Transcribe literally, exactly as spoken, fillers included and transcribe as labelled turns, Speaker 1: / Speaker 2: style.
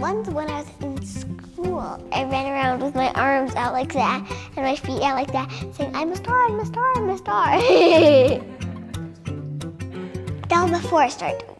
Speaker 1: once when I was in school, I ran around with my arms out like that and my feet out like that, saying, I'm a star, I'm a star, I'm a star. That was before I started doing